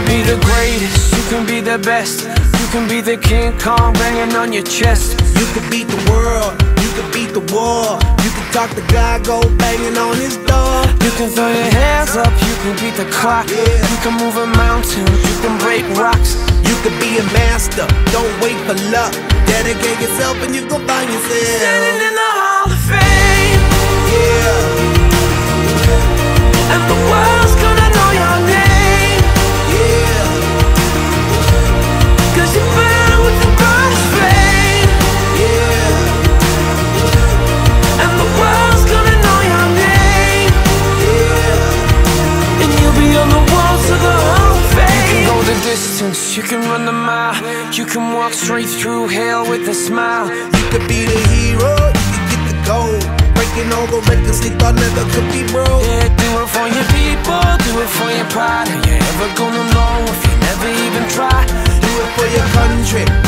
be the greatest, you can be the best. You can be the King Kong banging on your chest. You can beat the world, you can beat the war. You can talk to God, go banging on his door. You can throw your hands up, you can beat the clock. You can move a mountain, you can break rocks. You can be a master, don't wait for luck. Dedicate yourself and you gon' find yourself standing in the Hall of Fame. Yeah. And the world's gonna know your name. Yeah. Cause you burn with the brightest flame. Yeah. And the world's gonna know your name. Yeah. And you'll be on the walls of the Hall of Fame. You can go the distance, you can run the mile. You can walk straight through hell with a smile. You could be the hero, you can get the gold. Breaking all the records they thought never could be broke. Yeah, do it for your people, do it for your pride. Are you ever gonna know if you never even try? Do it for your country,